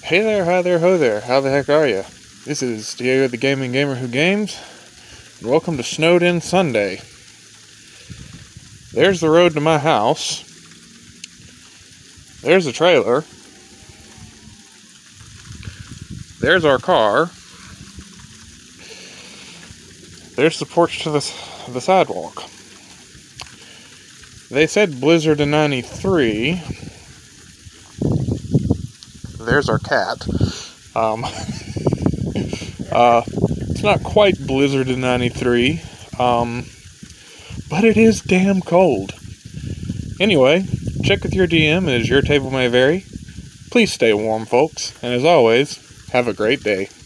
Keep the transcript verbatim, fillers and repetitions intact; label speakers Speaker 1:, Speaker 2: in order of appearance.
Speaker 1: Hey there, hi there, ho there, how the heck are you? This is Diego the Gaming Gamer Who Games, and welcome to Snowed In Sunday. There's the road to my house. There's the trailer. There's our car. There's the porch to the, the sidewalk. They said blizzard in ninety-three. There's our cat. Um, uh, it's not quite blizzard in ninety-three, um, but it is damn cold. Anyway, check with your D M as your table may vary. Please stay warm, folks, and as always, have a great day.